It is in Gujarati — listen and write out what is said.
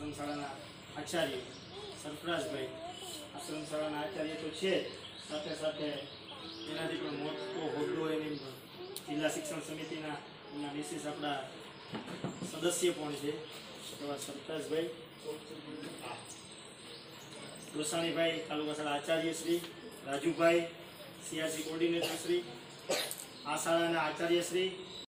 આશ્રમ શાળાના આચાર્ય સરફરાજભાઈ, આશ્રમ શાળાના આચાર્ય તો છે, સાથે સાથે એનાથી પણ મોટો હોદ્દો એની જિલ્લા શિક્ષણ સમિતિના એમના વિશેષ આપણા સદસ્ય પણ છે એવા સરફરાજભાઈ ગોસાણીભાઈ, તાલુકા શાળા આચાર્ય શ્રી રાજુભાઈ, સીઆરસી કોર્ડિનેટર શ્રી, આ શાળાના આચાર્ય શ્રી